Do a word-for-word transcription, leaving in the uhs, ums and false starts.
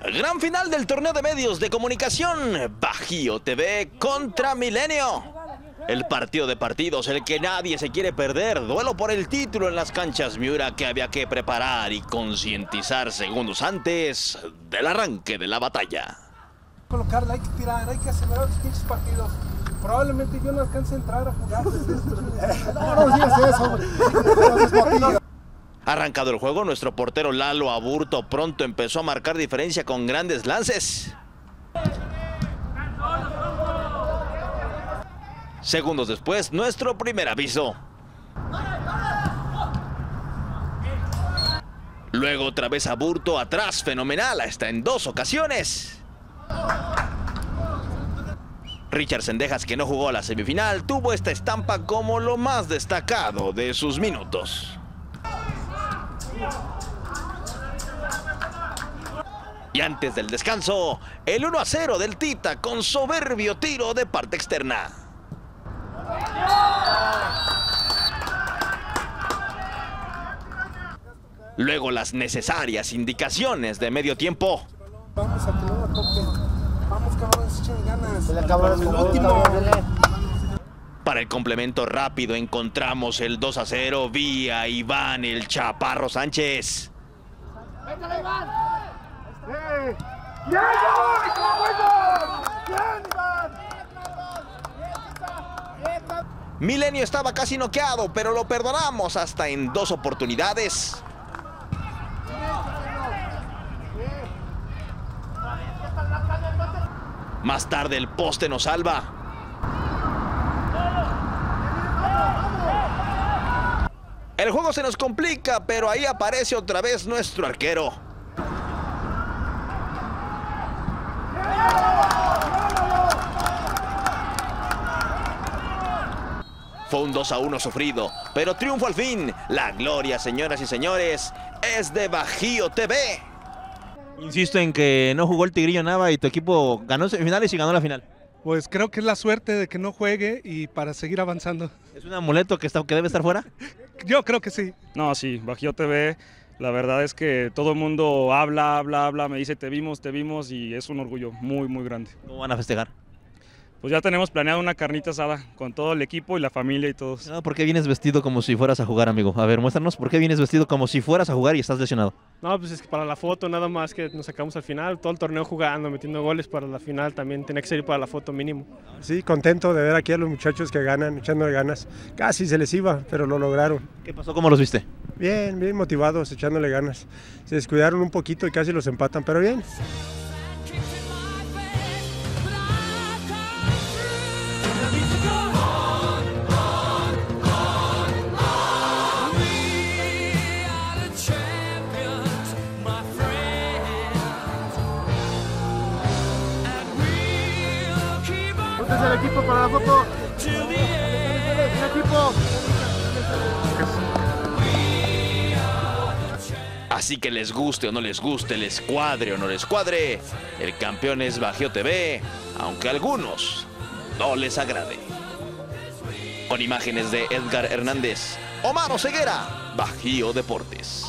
Gran final del torneo de medios de comunicación, Bajío T V contra Milenio. El partido de partidos, el que nadie se quiere perder, duelo por el título en las canchas Miura que había que preparar y concientizar segundos antes del arranque de la batalla. Colocarla, hay que tirar, hay que acelerar los pinches partidos. Probablemente yo no alcance a entrar a jugar. No, no digas eso. Arrancado el juego, nuestro portero Lalo Aburto pronto empezó a marcar diferencia con grandes lances. Segundos después, nuestro primer aviso. Luego otra vez Aburto atrás, fenomenal, hasta en dos ocasiones. Richard Cendejas, que no jugó la semifinal, tuvo esta estampa como lo más destacado de sus minutos. Y antes del descanso, el uno a cero del Tita con soberbio tiro de parte externa. Luego las necesarias indicaciones de medio tiempo. Vamos a que no la toquen. Vamos, cabrones, echen ganas. Se le acabó el último. Para el complemento rápido encontramos el dos a cero vía Iván el Chaparro Sánchez. ¡Véntale, Iván! ¡Bien! ¡Bien, Iván! Milenio estaba casi noqueado, pero lo perdonamos hasta en dos oportunidades. Más tarde el poste nos salva. El juego se nos complica, pero ahí aparece otra vez nuestro arquero. Fue un dos a uno sufrido, pero triunfo al fin. La gloria, señoras y señores, es de Bajío T V. Insisto en que no jugó el Tigrillo Nava y tu equipo ganó semifinales y ganó la final. Pues creo que es la suerte de que no juegue y para seguir avanzando. ¿Es un amuleto que, está, que debe estar fuera? Yo creo que sí. No, sí, Bajío T V, la verdad es que todo el mundo habla, habla, habla, me dice te vimos, te vimos y es un orgullo muy, muy grande. ¿Cómo van a festejar? Pues ya tenemos planeado una carnita asada con todo el equipo y la familia y todos. No, ¿por qué vienes vestido como si fueras a jugar, amigo? A ver, muéstranos, ¿por qué vienes vestido como si fueras a jugar y estás lesionado? No, pues es que para la foto nada más que nos sacamos al final, todo el torneo jugando, metiendo goles para la final, también tenía que ser para la foto mínimo. Sí, contento de ver aquí a los muchachos que ganan, echándole ganas. Casi se les iba, pero lo lograron. ¿Qué pasó? ¿Cómo los viste? Bien, bien motivados, echándole ganas. Se descuidaron un poquito y casi los empatan, pero bien. Este es el equipo para la foto. El equipo. Así que les guste o no les guste, les cuadre o no les cuadre, el campeón es Bajío T V, aunque a algunos no les agrade. Con imágenes de Edgar Hernández, Omar Ceguera, Bajío Deportes.